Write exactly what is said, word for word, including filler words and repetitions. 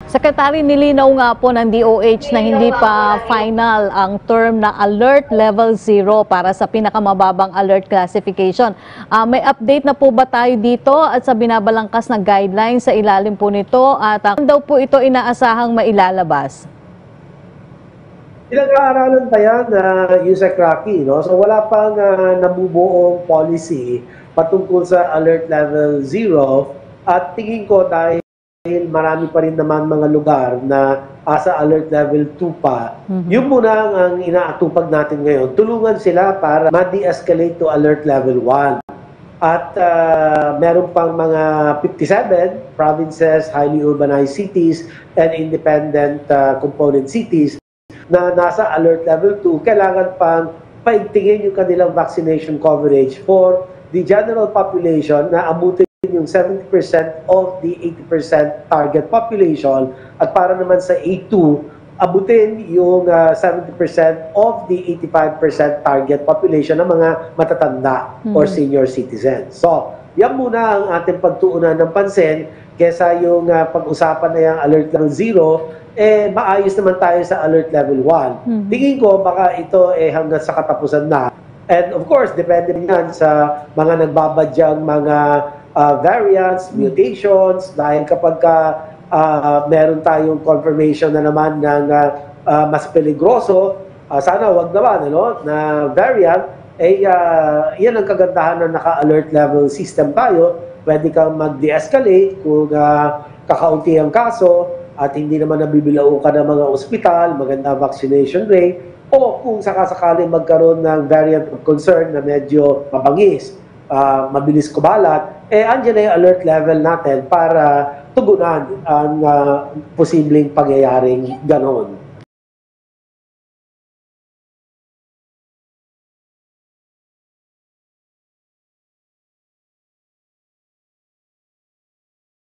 Secretary, nilinaw nga po ng D O H na hindi pa final ang term na Alert Level zero para sa pinakamababang alert classification. Uh, may update na po ba tayo dito at sa binabalangkas na guidelines sa ilalim po nito at uh, daw po ito inaasahang mailalabas? Pinag-aaralan pa yan na uh, Yusek Rocky, no? So wala pang uh, nabubuong policy patungkol sa Alert Level zero at tingin ko dahil marami pa rin naman mga lugar na asa alert level two pa. Mm-hmm. Yun muna ang inaatupag natin ngayon. Tulungan sila para ma-de-escalate to alert level one. At uh, meron pang mga fifty-seven provinces, highly urbanized cities, and independent uh, component cities na nasa alert level two. Kailangan pang paigtingin yung kanilang vaccination coverage for the general population na abutin yung seventy percent of the eighty percent target population at para naman sa A two, abutin yung uh, seventy percent of the eighty-five percent target population ng mga matatanda mm-hmm. or senior citizens. So, yan muna ang ating pagtuunan ng pansin kesa yung uh, pag-usapan na yung alert level zero, eh maayos naman tayo sa alert level one. Mm-hmm. Tingin ko baka ito eh hanggang sa katapusan na. And of course, depende yan sa mga nagbabadyang mga Uh, variants, mutations, dahil kapag ka, uh, meron tayong confirmation na naman ng uh, uh, mas peligroso, uh, sana wag naman, ano, na variant, eh, uh, yan ang kagandahan na naka-alert level system tayo. Pwede kang mag-de-escalate kung uh, kakaunti ang kaso at hindi naman nabibilao ka ng mga ospital, maganda vaccination rate, o kung sakasakali magkaroon ng variant of concern na medyo mabangis, Uh, mabilis kumalat, eh andyan na yung alert level natin para tugunan ang uh, posibleng pangyayaring ganon.